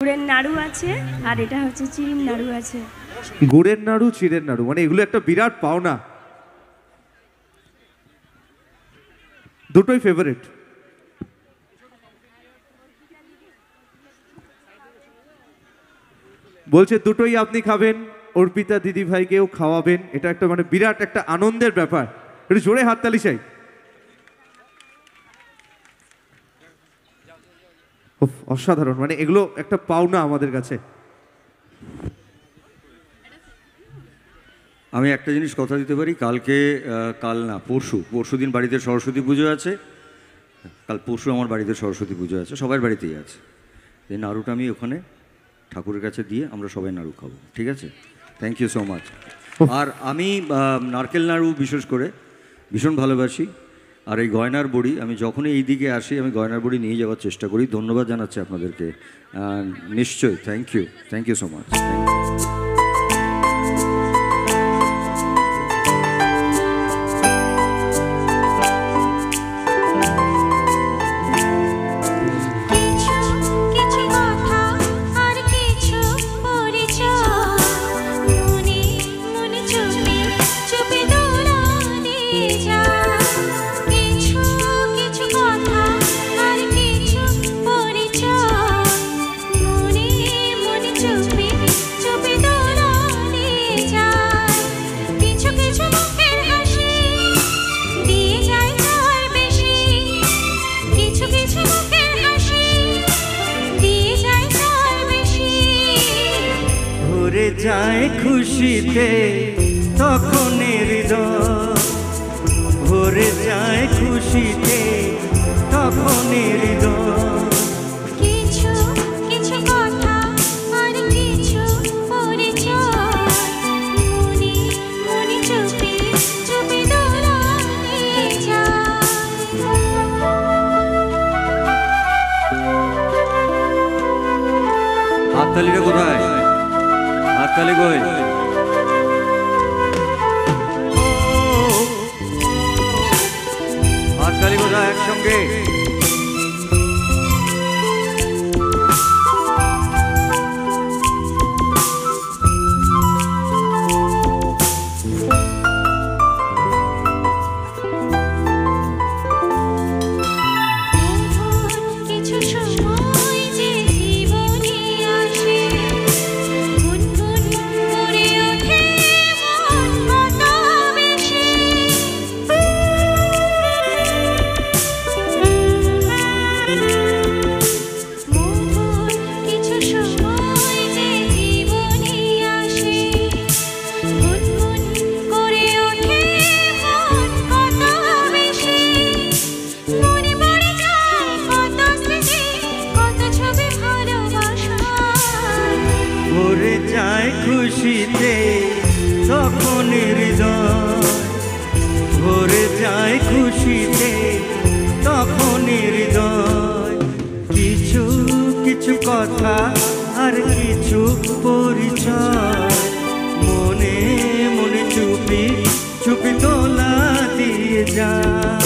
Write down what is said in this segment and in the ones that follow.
গুড়ের নাড়ু আছে আর এটা হচ্ছে চিড়ির নাড়ু আছে। গুড়ের নাড়ু চিড়ের নাড়ু মানে এগুলো একটা বিরাট পাওনা, দুটোই ফেভারিট। বলছে দুটোই আপনি খাবেন, অর্পিতা দিদি ভাইকেও খাওয়াবেন, এটা একটা মানে বিরাট একটা আনন্দের ব্যাপার। একটু জোরে হাততালি চাই। অসাধারণ, মানে এগুলো একটা পাওনা আমাদের কাছে। আমি একটা জিনিস কথা দিতে পারি, কাল না পরশু দিন বাড়িতে সরস্বতী পুজো আছে, কাল পরশু আমার বাড়িতে সরস্বতী পুজো আছে, সবার বাড়িতেই আছে। এই নাড়ুটা আমি ওখানে ঠাকুরের কাছে দিয়ে আমরা সবাই নাড়ু খাবো, ঠিক আছে? Thank you so much. আর আমি নারকেল নাড়ু বিশেষ করে ভীষণ ভালোবাসি। আর এই গয়নার বড়ি আমি যখনই এই দিকে আসি আমি গয়নার বড়ি নিয়ে যাওয়ার চেষ্টা করি। ধন্যবাদ জানাচ্ছি আপনাদেরকে, নিশ্চয়ই। Thank you so much. যায় খুশিতে তখন হৃদয়, ভরে যায় খুশিতে তখন হৃদয়। কিছু কিছু কথা আর কিছু পরিচয়, মনে মনে চুপি চুপি দোলায় যায়। হাততালিটা কোথায়? হাততালি কই? হাততালি কোথায়? একসঙ্গে খুশিতে তখন হৃদয়, ভরে যায় খুশিতে তখন হৃদয়। কিছু কিছু কথা আর কিছু পরিচয়, মনে মনে চুপি চুপি দোলা দিয়ে যায়।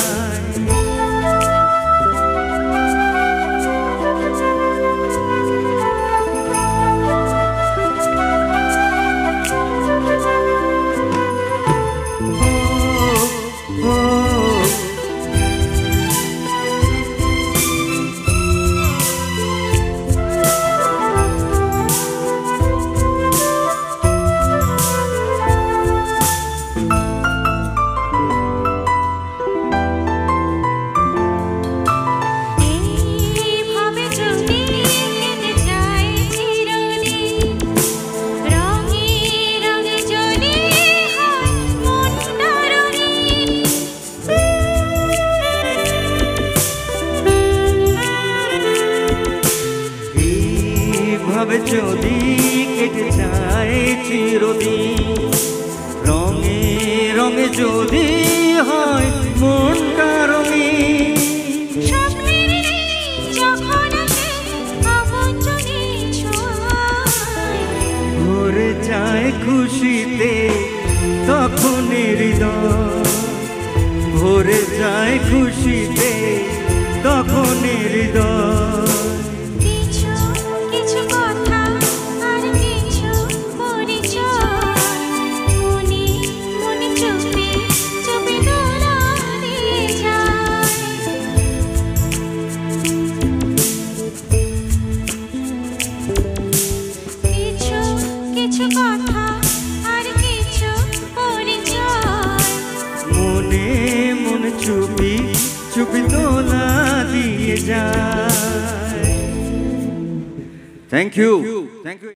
যদি কেটে যায় চিরদিন, রঙে রঙে যদি হয় মনটা রঙিন, ভরে যায় খুশিতে তখন হৃদয়, ভরে যায় খুশিতে তখন হৃদয়। কিছু কিছু কথা থ্যাংক ইউ থ্যাংক ইউ